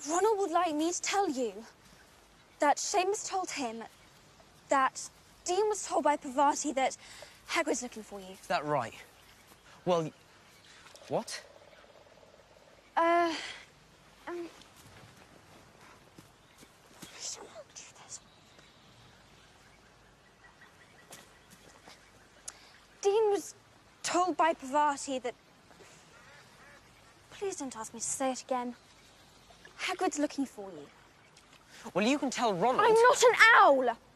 Ronald would like me to tell you that Seamus told him that Dean was told by Parvati that Hagrid's looking for you. Is that right? Well, what? I don't want to do this. Dean was told by Parvati that... Please don't ask me to say it again. Hagrid's looking for you. Well, you can tell Ronald... I'm not an owl!